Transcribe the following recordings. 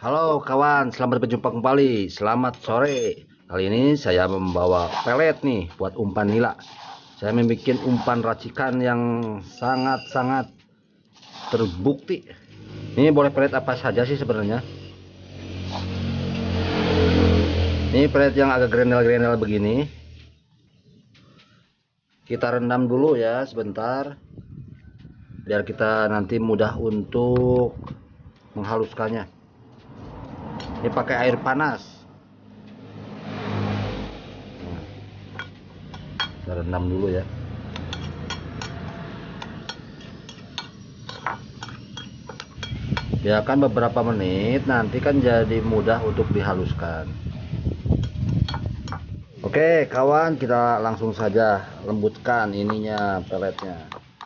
Halo kawan, selamat berjumpa kembali. Selamat sore. Kali ini saya membawa pelet nih buat umpan nila. Saya membuat umpan racikan yang sangat-sangat terbukti. Ini boleh pelet apa saja sih sebenarnya. Ini pelet yang agak grendel-grendel begini. Kita rendam dulu ya sebentar, biar kita nanti mudah untuk menghaluskannya. Ini pakai air panas. Kita rendam dulu ya. Biarkan beberapa menit, nanti kan jadi mudah untuk dihaluskan. Oke kawan, kita langsung saja lembutkan ininya, peletnya.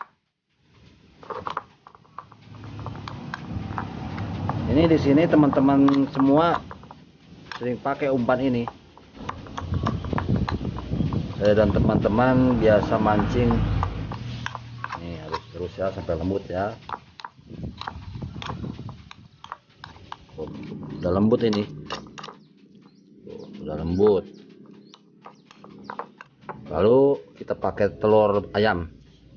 Ini di sini teman-teman semua sering pakai umpan ini. Saya dan teman-teman biasa mancing. Nih harus terus ya sampai lembut ya. Udah lembut ini. Udah lembut. Lalu kita pakai telur ayam.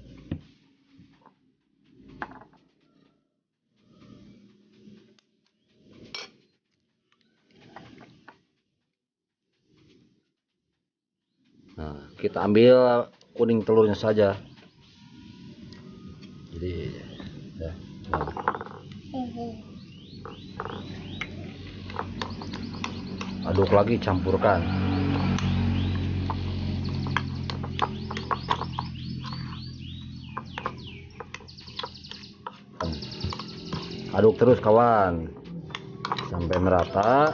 Nah, kita ambil kuning telurnya saja. Jadi ya. Nah. Aduk lagi, campurkan. Aduk terus kawan sampai merata.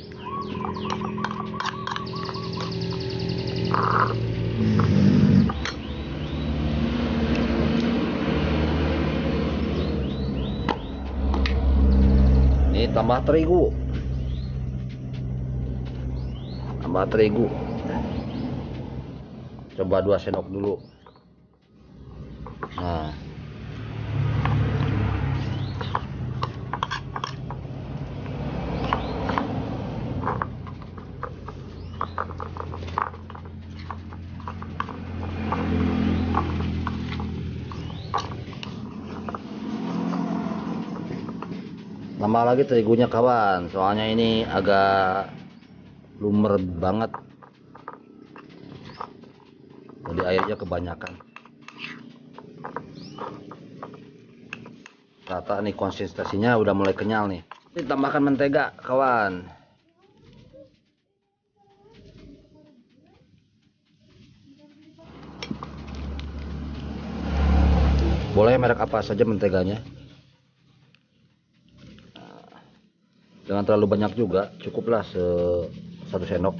Ini tambah terigu. Coba 2 sendok dulu. Nah, tambah lagi terigunya kawan, soalnya ini agak lumer banget, jadi airnya kebanyakan. Rata nih, konsistensinya udah mulai kenyal nih. Ini tambahkan mentega kawan. Boleh merek apa saja menteganya, jangan terlalu banyak juga, cukuplah 1 sendok.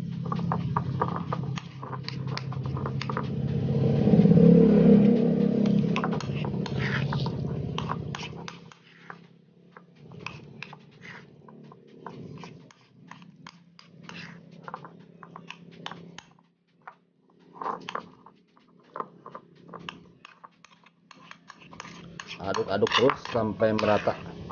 Aduk-aduk terus sampai merata.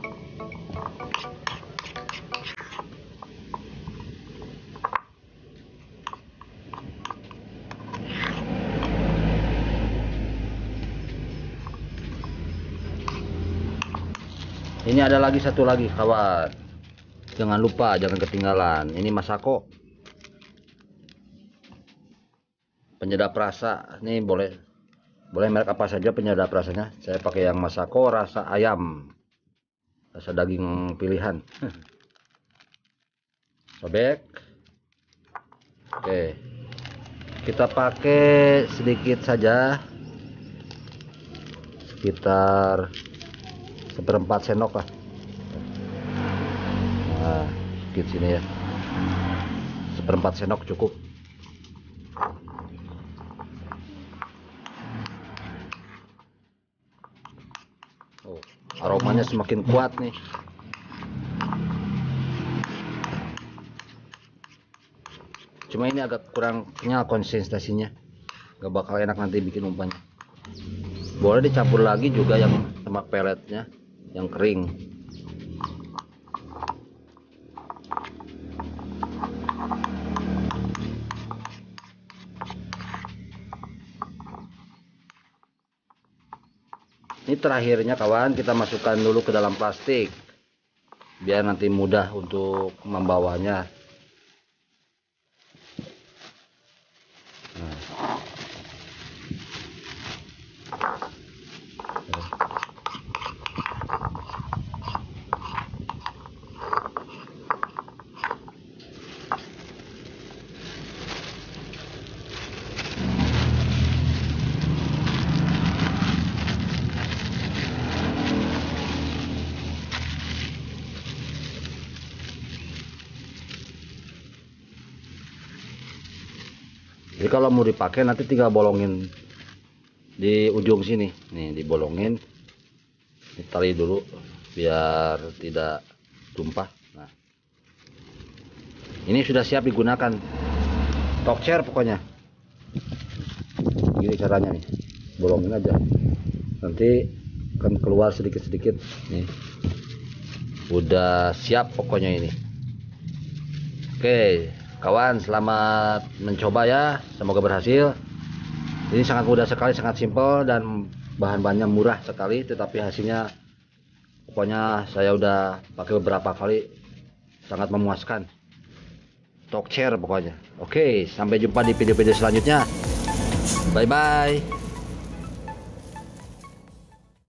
Ini ada lagi satu lagi kawan, jangan lupa, jangan ketinggalan. Ini Masako penyedap rasa. Ini boleh merek apa saja penyedap rasanya. Saya pakai yang Masako rasa ayam, rasa daging pilihan. Sobek. Oke, kita pakai sedikit saja, sekitar 1/4 sendok lah. Nah, sedikit sini ya, 1/4 sendok cukup. Oh, aromanya semakin kuat nih. Cuma ini agak kurang kenyal konsistensinya, gak bakal enak nanti bikin umpannya. Boleh dicampur lagi juga yang sama peletnya yang kering. Ini terakhirnya kawan, kita masukkan dulu ke dalam plastik biar nanti mudah untuk membawanya. Nah. Jadi kalau mau dipakai nanti tinggal bolongin di ujung sini, nih dibolongin, ditali dulu biar tidak tumpah. Nah, ini sudah siap digunakan, tokcer pokoknya. Gini caranya nih, bolongin aja, nanti akan keluar sedikit-sedikit. Nih, udah siap pokoknya ini. Oke kawan, selamat mencoba ya, semoga berhasil. Ini sangat mudah sekali, sangat simpel, dan bahan-bahannya murah sekali, tetapi hasilnya pokoknya saya udah pakai beberapa kali, sangat memuaskan. Talk chair pokoknya. Oke, sampai jumpa di video-video selanjutnya. Bye bye.